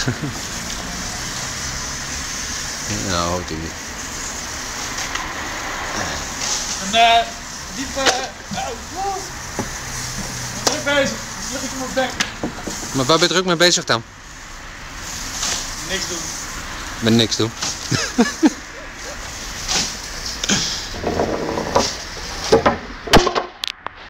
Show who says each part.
Speaker 1: Nou, hoort hij niet.
Speaker 2: Een diepe... druk bezig. Dan lig ik hem op bek.
Speaker 1: Maar waar ben je druk mee bezig dan?
Speaker 2: Niks doen.
Speaker 1: Met niks doen.